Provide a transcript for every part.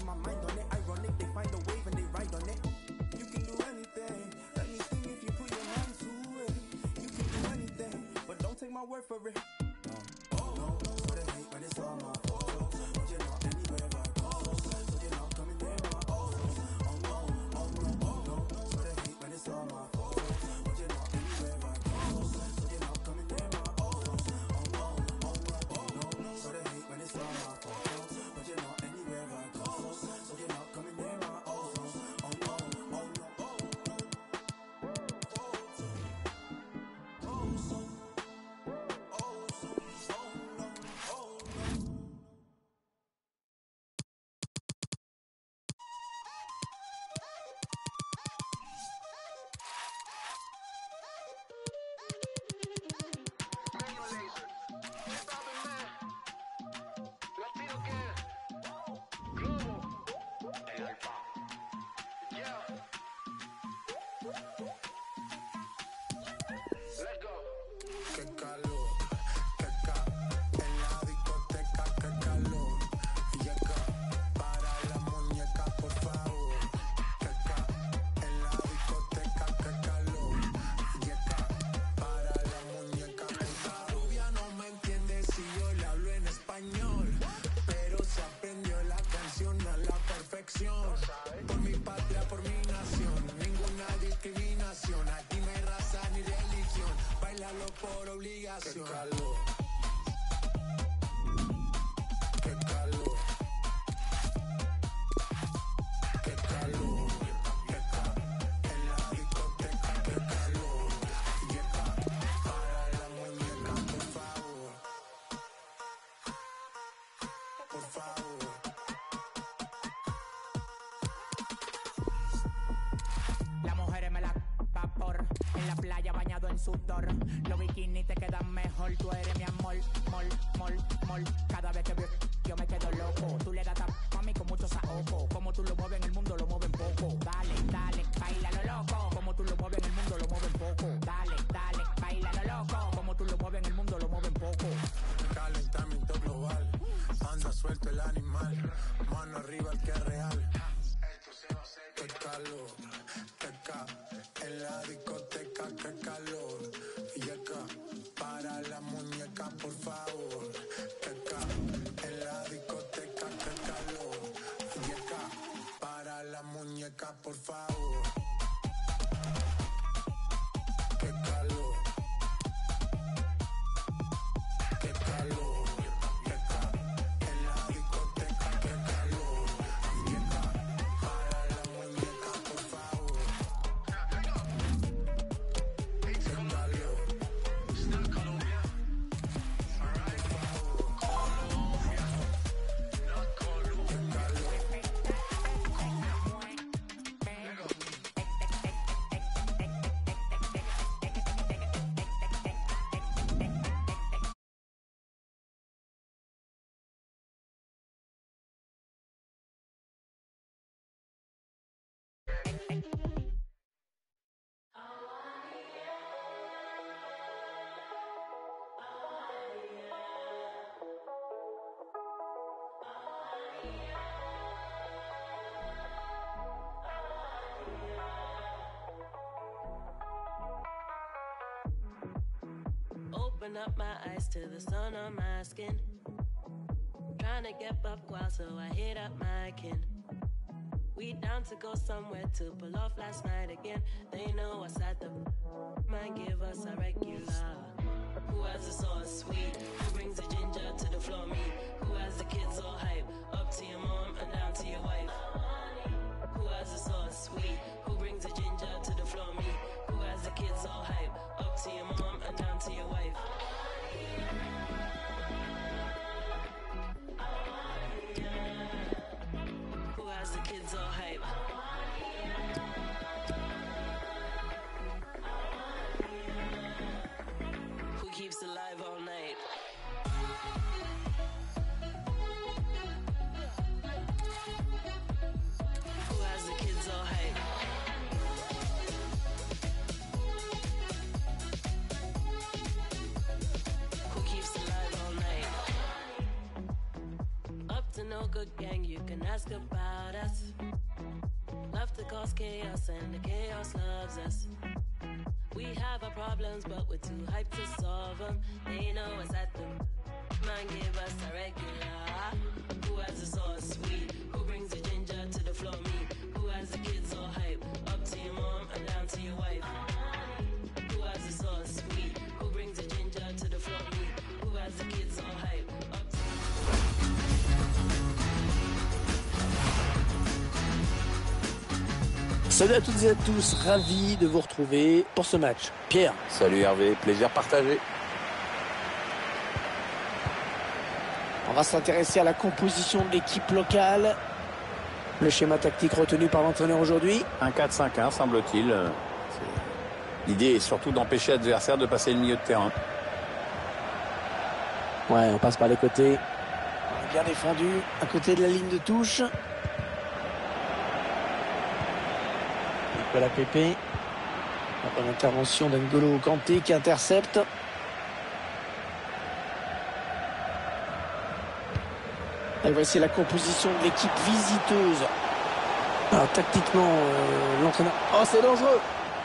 my mind on it. Ironic, they find a wave and they ride on it. You can do anything, anything if you put your mind to it. You can do anything, but don't take my word for it. No, so they hate when it's all my fault. But you're not anywhere I go, so you're not coming near my oh no, so they hate when it's all my fault. But you're not anywhere I go, so you're not coming near my oh no, so they hate when it's all my fault. But you're not anywhere I go, so you're not coming near my oh no. Por mi patria, por mi nación, ninguna discriminación. Aquí no hay raza ni religión, bailalo por obligación. Qué calor, qué calor, qué calor, en la discoteca, qué calor. Yeca, para la muñeca, por favor, por favor. En la playa bañado en sudor, los bikinis te quedan mejor. Tú eres mi amor, mol. Cada vez que veo yo me quedo loco. Tú le das a mí con mucho saoco. Como tú lo mueves en el mundo lo mueven poco. Dale, baila lo loco. Como tú lo mueves en el mundo lo mueven poco. Dale, baila lo loco. Como tú lo mueves en el mundo lo mueven poco. Calentamiento global, anda suelto el animal. Mano arriba el que es real. Qué calor, en la discoteca, qué calor. Y acá, para la muñeca, por favor. Acá, en la discoteca, qué calor. Y acá, para la muñeca, por favor. Qué calor. Qué calor. Acá, en la discoteca, qué calor. Y acá, para la muñeca, por favor. Open up my eyes to the sun on my skin. Trying to get buck wild, so I hit up my kin. We down to go somewhere to pull off last night again. They know us at the might give us a regular. Who has the sauce sweet? Who brings the ginger to the floor? Me. Who has the kids all hype? Up to your mom and down to your wife. Who has the sauce sweet? Who brings the ginger to the floor? Me. Who has the kids all hype? Up to your mom and down to your wife. Who has the kids all hype? Who keeps alive all night? no good gang, you can ask about us. Love to cause chaos and the chaos loves us. We have our problems, but we're too hyped to solve them. They know us at them. Man, give us a regular. Who has the sauce? Sweet. Who brings the ginger to the floor? Me. Who has the kids so hype? Up to your mom and down to your wife. Who has the sauce? Sweet. Who brings the ginger to the floor? Me. Who has the kids so hype? Up to Salut à toutes et à tous, ravi de vous retrouver pour ce match. Pierre. Salut Hervé, plaisir partagé. On va s'intéresser à la composition de l'équipe locale. Le schéma tactique retenu par l'entraîneur aujourd'hui. Un 4-5-1 semble-t-il. L'idée est surtout d'empêcher l'adversaire de passer le milieu de terrain. Ouais, on passe par les côtés. On est bien défendu à côté de la ligne de touche. Nicolas Pepe. La bonne intervention d'Ngolo Kanté qui intercepte. Et voici la composition de l'équipe visiteuse. Alors tactiquement, l'entraîneur... Oh, c'est dangereux!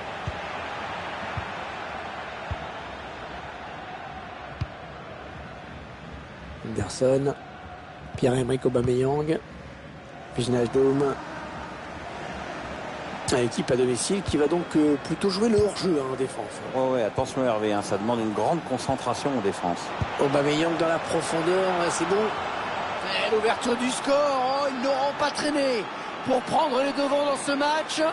Anderson, Pierre-Emerick Aubameyang, Wijnaldum. L'équipe à domicile qui va donc plutôt jouer le hors-jeu en défense. Ouais, attention Hervé, ça demande une grande concentration en défense. Aubameyang dans la profondeur, c'est bon. Et l'ouverture du score, ils n'auront pas traîné pour prendre les devants dans ce match.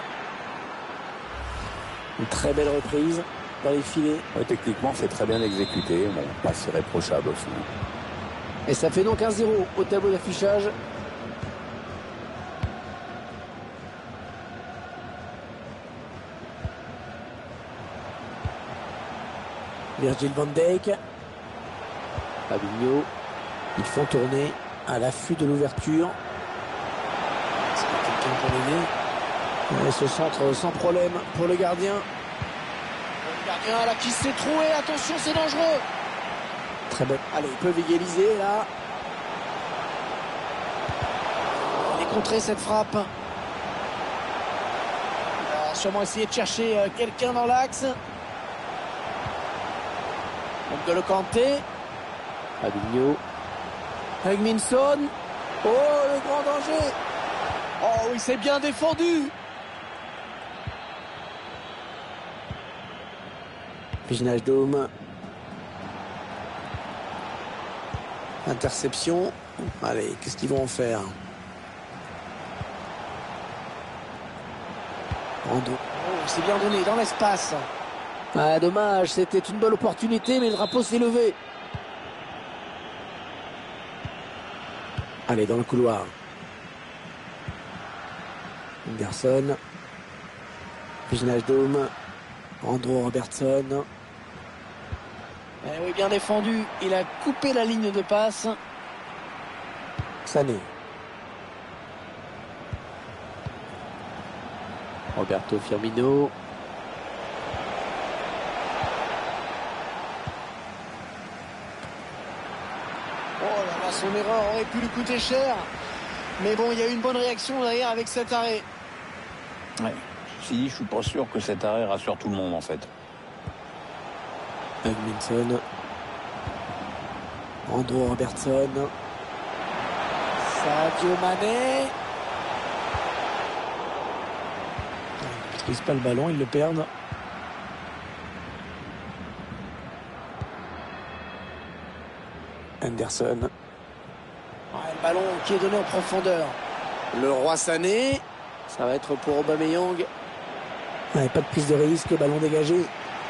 Une très belle reprise dans les filets. Ouais, techniquement, c'est très bien exécuté. Bon, pas si réprochable au final. Et ça fait donc 1-0 au tableau d'affichage. Virgil van Dijk. Fabinho. Ils font tourner à l'affût de l'ouverture. C'est pas quelqu'un pour l'aider. Ce centre sans problème pour le gardien. Le gardien là qui s'est troué. Attention, c'est dangereux. Très bon. Allez, ils peuvent égaliser là. Il est contré cette frappe. Il va sûrement essayer de chercher quelqu'un dans l'axe. N'Golo Kanté. Fabinho. Hugminson. Oh, le grand danger. Oh, il s'est bien défendu. Wijnaldum. Interception. Allez, qu'est-ce qu'ils vont en faire? Rando. Oh, c'est bien donné dans l'espace. Ah, dommage, c'était une bonne opportunité, mais le drapeau s'est levé. Allez, dans le couloir. Anderson. Wijnaldum. Andrew Robertson. Eh oui, bien défendu. Il a coupé la ligne de passe. Sané. Roberto Firmino. Son erreur aurait pu lui coûter cher. Mais bon, il y a eu une bonne réaction derrière avec cet arrêt. Ouais. Si, je suis pas sûr que cet arrêt rassure tout le monde en fait. Hugminson. Andrew Robertson. Sadio Mané. Ils ne maîtrisent pas le ballon, ils le perdent. Anderson. Le ballon qui est donné en profondeur. Le roi Sané. Ça va être pour Aubameyang. Pas de prise de risque, ballon dégagé.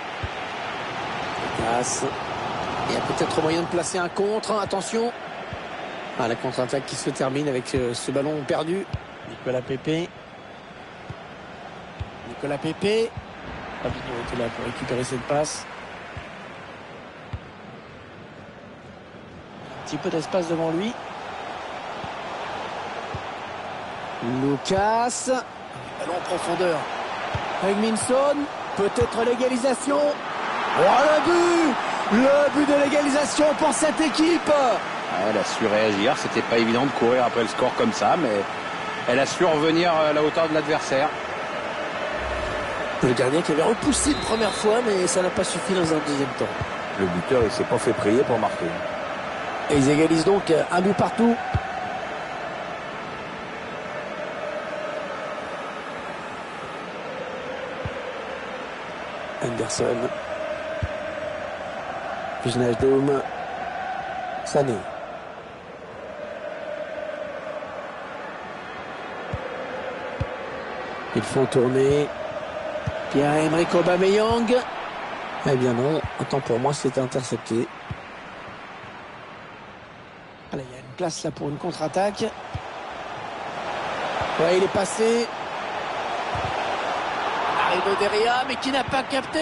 Passe. Il y a peut-être moyen de placer un contre. Attention. La contre-attaque qui se termine avec ce ballon perdu. Nicolas Pepe. Fabinho était là pour récupérer cette passe. Un petit peu d'espace devant lui. Lucas. Ballon en profondeur. Hugminson. Peut-être l'égalisation. Oh, le but de l'égalisation pour cette équipe. Elle a su réagir. C'était pas évident de courir après le score comme ça, mais elle a su revenir à la hauteur de l'adversaire. Le gardien qui avait repoussé une première fois, mais ça n'a pas suffi dans un deuxième temps. Le buteur, il s'est pas fait prier pour marquer. Et ils égalisent donc un but partout. Anderson. Wijnaldum. Sané. Ils font tourner. Pierre-Emerick Aubameyang. Eh bien non, autant pour moi c'est intercepté. Allez, il y a une place là pour une contre-attaque. Ouais, il est passé. Arrive Deria, mais qui n'a pas capté.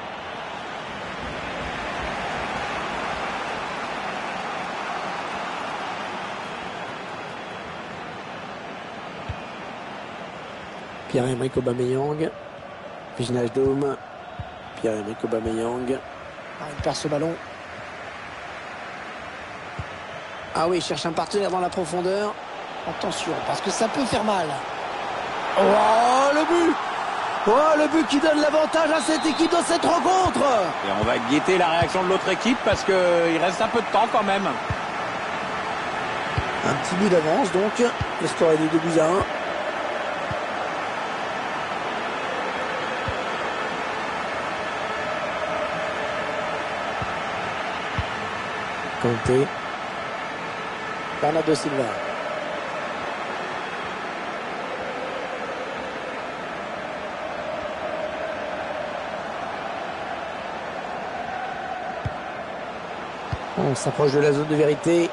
Pierre-Emerick Aubameyang. Wijnaldum. Pierre-Emerick Aubameyang. Il perd ce ballon. Ah oui, il cherche un partenaire dans la profondeur. Attention, parce que ça peut faire mal. Oh, le but! Oh, le but qui donne l'avantage à cette équipe dans cette rencontre! Et on va guetter la réaction de l'autre équipe parce qu'il reste un peu de temps quand même. Un petit but d'avance, donc. Le score est de 2-1. Kanté. Bernardo Silva. On s'approche de la zone de vérité.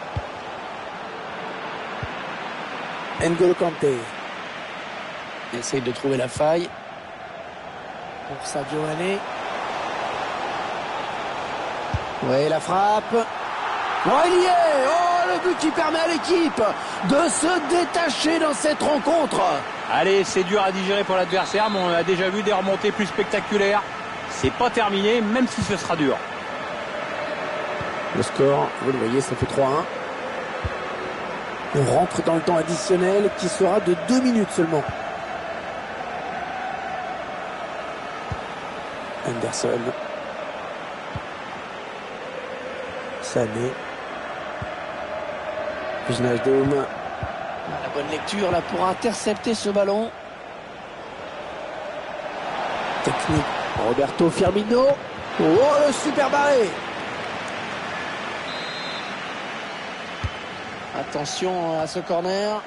N'Golo Kanté. Il essaye de trouver la faille. Pour Sadio Mané. Ouais, la frappe. Oh, il y est! Oh, le but qui permet à l'équipe de se détacher dans cette rencontre. Allez, c'est dur à digérer pour l'adversaire, mais on a déjà vu des remontées plus spectaculaires. C'est pas terminé, même si ce sera dur. Le score, vous le voyez, ça fait 3-1. On rentre dans le temps additionnel qui sera de 2 minutes seulement. Anderson. Sané. Wijnaldum. La bonne lecture là pour intercepter ce ballon. Technique. Roberto Firmino. Oh, le super barré. Attention à ce corner.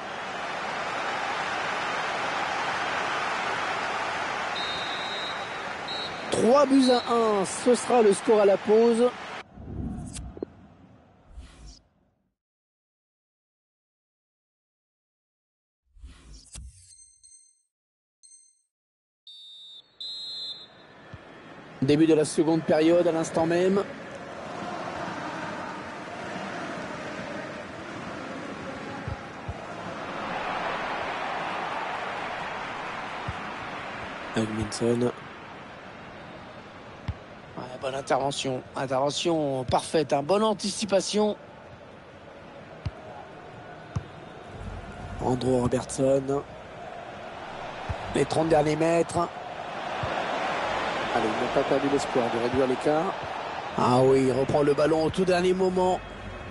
« 3-1, ce sera le score à la pause. Début de la seconde période à l'instant même. Hugminson. Ouais, bonne intervention. Intervention parfaite. Bonne anticipation. Andrew Robertson. Les 30 derniers mètres. Allez, ils n'ont pas perdu l'espoir de réduire l'écart. Ah oui, il reprend le ballon au tout dernier moment.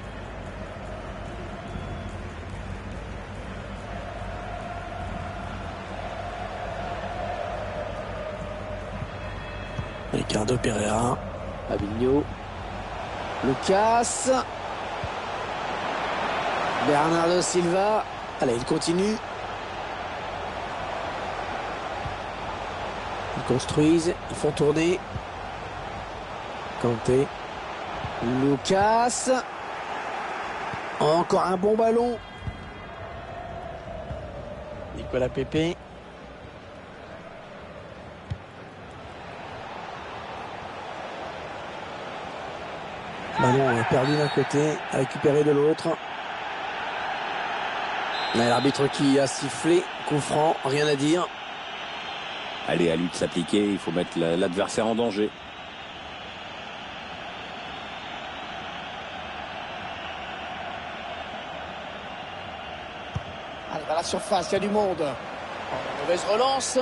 Ricardo Pereira. Fabinho. Lucas. Bernardo Silva. Allez, il continue. Ils construisent, ils font tourner. Kanté. Lucas. Encore un bon ballon. Nicolas Pepe. Ballon perdu d'un côté, récupéré de l'autre. L'arbitre qui a sifflé, coup franc, rien à dire. Allez, à lui de s'appliquer, il faut mettre l'adversaire en danger. Allez, dans la surface, il y a du monde. Mauvaise relance.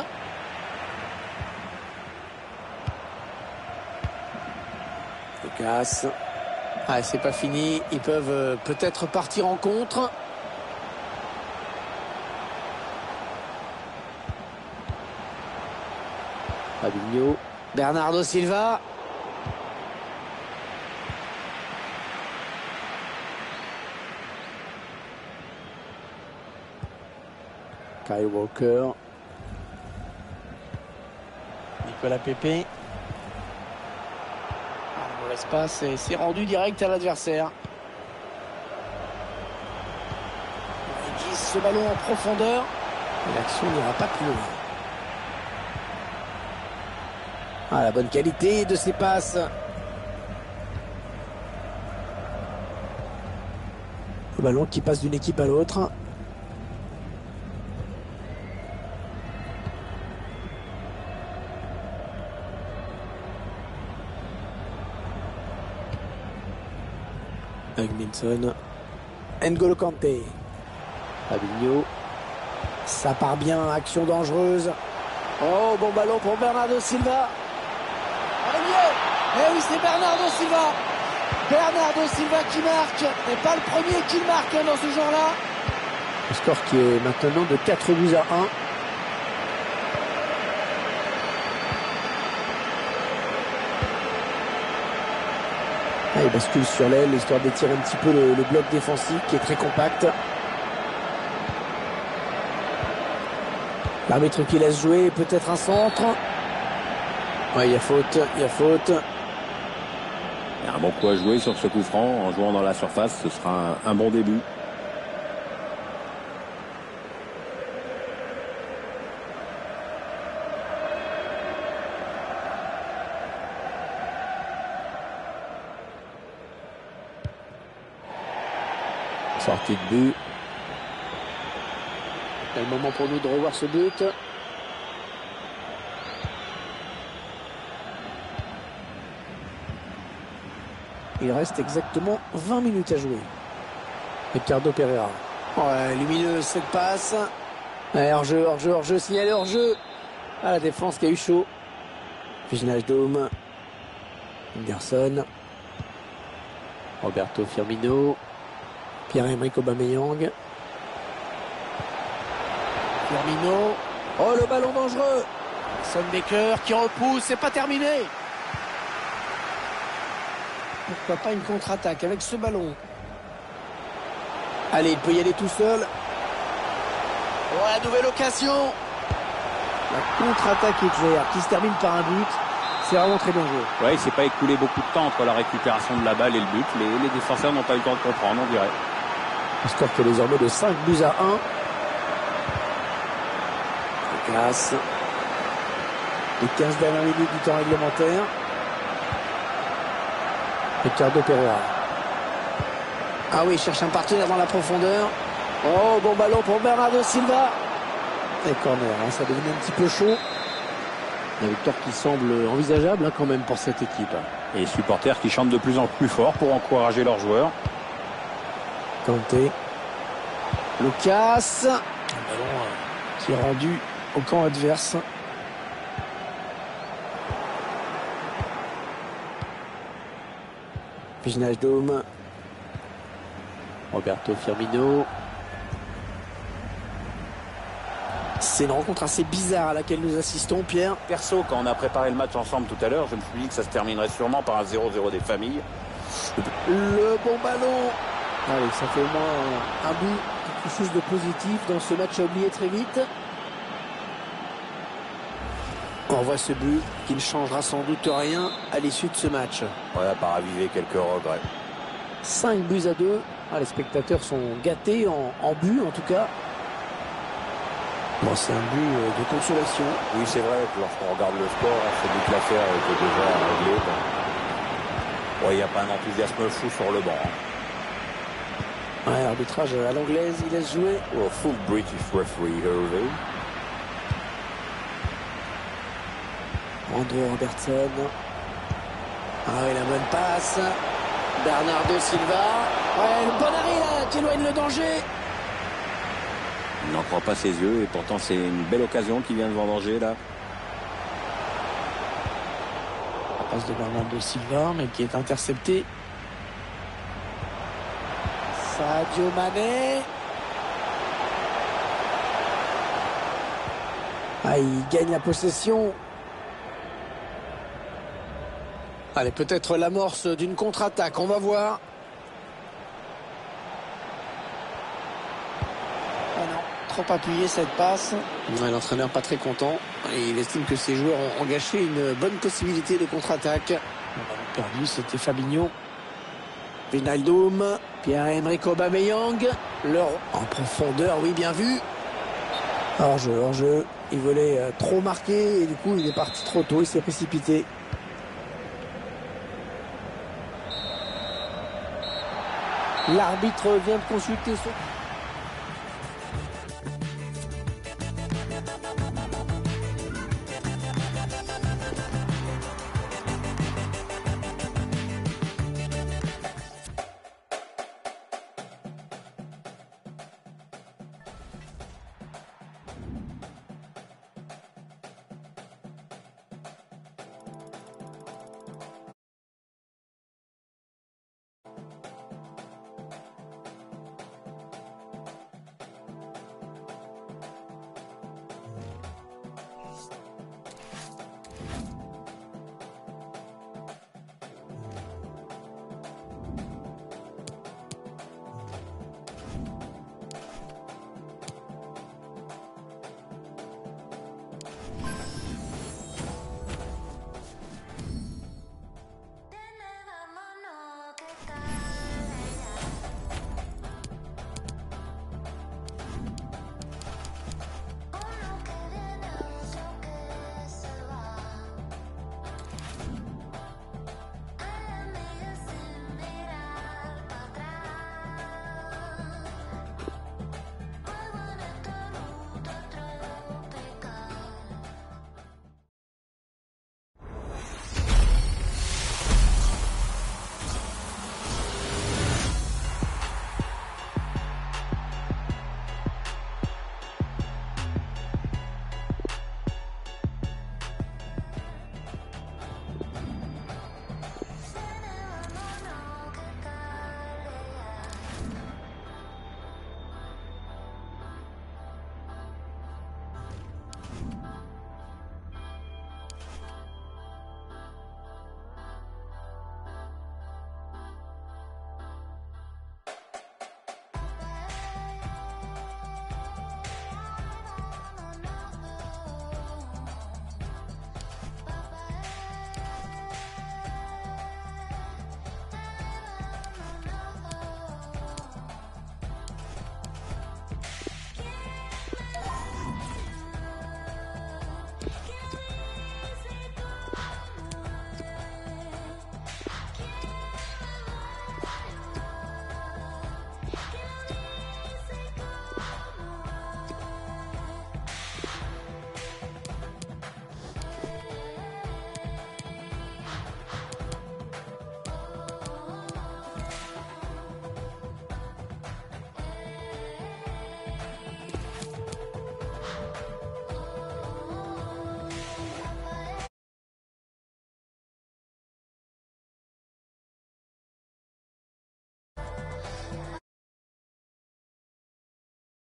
Lucas. Ah, c'est pas fini. Ils peuvent peut-être partir en contre. Fabinho. Bernardo Silva. Kyle Walker. Nicolas Pepe. Mauvaise passe et c'est rendu direct à l'adversaire. Il glisse ce ballon en profondeur. L'action n'ira pas plus loin. Ah, la bonne qualité de ses passes. Le ballon qui passe d'une équipe à l'autre. Hugminson. N'Golo Kanté. Fabinho. Ça part bien, action dangereuse. Oh, bon ballon pour Bernardo Silva. Eh oui, c'est Bernardo Silva. Bernardo Silva qui marque. N'est pas le premier qui marque dans ce genre-là. Le score qui est maintenant de 4 buts à 1. Ah, il bascule sur l'aile, histoire d'étirer un petit peu le bloc défensif qui est très compact. L'arbitre qui laisse jouer, peut-être un centre. Ouais, il y a faute, il y a faute. Il y a un bon coup à jouer sur ce coup franc. En jouant dans la surface, ce sera un bon début. Sortie de but. C'est le moment pour nous de revoir ce but. Il reste exactement 20 minutes à jouer. Ricardo Pereira. Ouais, lumineuse cette passe. Ouais, hors-jeu, hors-jeu, hors-jeu, signalé hors-jeu. Ah, la défense qui a eu chaud. Wijnaldum. Henderson. Roberto Firmino. Pierre-Emerick Aubameyang. Firmino. Oh, le ballon dangereux. Son Baker qui repousse, c'est pas terminé. Pourquoi pas une contre-attaque avec ce ballon. Allez, il peut y aller tout seul. Oh, la nouvelle occasion. La contre-attaque éclair qui se termine par un but. C'est vraiment très bien joué. Ouais, il s'est pas écoulé beaucoup de temps entre la récupération de la balle et le but. Les défenseurs n'ont pas eu le temps de comprendre, on dirait. Le score qui est désormais de 5 buts à 1. Lucas. Les 15 dernières minutes du temps réglementaire. Ricardo Pereira. Ah oui, il cherche un partenaire dans la profondeur. Oh, bon ballon pour Bernardo Silva. Et corner, hein, ça devient un petit peu chaud. La victoire qui semble envisageable quand même pour cette équipe. Et les supporters qui chantent de plus en plus fort pour encourager leurs joueurs. Kanté. Lucas. Un ballon qui est rendu au camp adverse. Wijnaldum. Roberto Firmino. C'est une rencontre assez bizarre à laquelle nous assistons, Pierre. Perso, quand on a préparé le match ensemble tout à l'heure, je me suis dit que ça se terminerait sûrement par un 0-0 des familles. Le bon ballon. Allez, ça fait au moins un but, quelque chose de positif dans ce match à oublier très vite. On voit ce but qui ne changera sans doute rien à l'issue de ce match. Ouais, à part raviver quelques regrets. 5 buts à 2. Ah, les spectateurs sont gâtés en but en tout cas. Bon, c'est un but de consolation. Oui, c'est vrai que lorsqu'on regarde le score, c'est but que l'affaire était déjà réglée. Bon, il n'y a pas un enthousiasme fou sur le banc. Ouais, l'arbitrage à l'anglaise, il laisse jouer. Oh, full British referee, Hervé. Andrew Robertson. Ah oui, la bonne passe. Bernardo Silva. Ouais, le bon arrêt là, qui éloigne le danger. Il n'en croit pas ses yeux et pourtant c'est une belle occasion qui vient de vendanger là. La passe de Bernardo Silva, mais qui est interceptée. Sadio Mané. Ah, il gagne la possession. Allez, peut-être l'amorce d'une contre-attaque, on va voir. Ah non, trop appuyé cette passe. Ouais, l'entraîneur pas très content. Et il estime que ses joueurs ont gâché une bonne possibilité de contre-attaque. On a perdu, c'était Fabinho. Wijnaldum, Pierre-Emerick Aubameyang. Leur en profondeur, oui, bien vu. Hors-jeu, hors-jeu. Il voulait trop marquer et du coup il est parti trop tôt, il s'est précipité. L'arbitre vient de consulter son...